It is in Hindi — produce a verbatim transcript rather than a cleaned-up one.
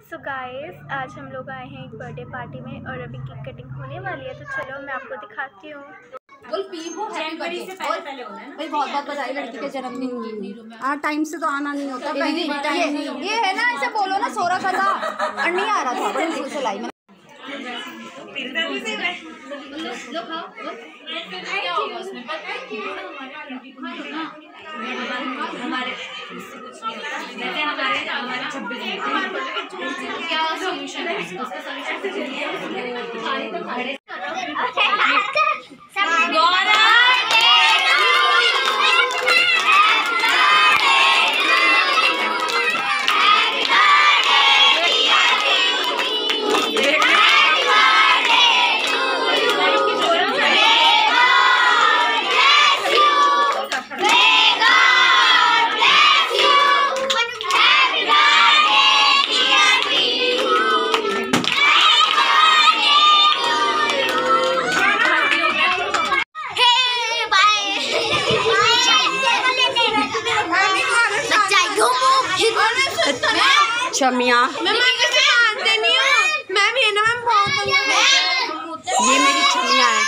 सो गाइस, आज हम लोग आए हैं एक बर्थडे पार्टी में और अभी केक कटिंग होने वाली है, तो चलो मैं आपको दिखाती हूँ। भाई बहुत बहुत बधाई लड़की के जन्मदिन की। हाँ, टाइम से तो आना नहीं होता कहीं। ये, ये है ना, ऐसे बोलो ना, सोरा का था और नहीं आ रहा था, बड़े मुश्किल से लाई मैंने। शमिया मैं मानते नहीं हूँ, मैं भी है ना, मैं बहुत ये मेरी छमिया है।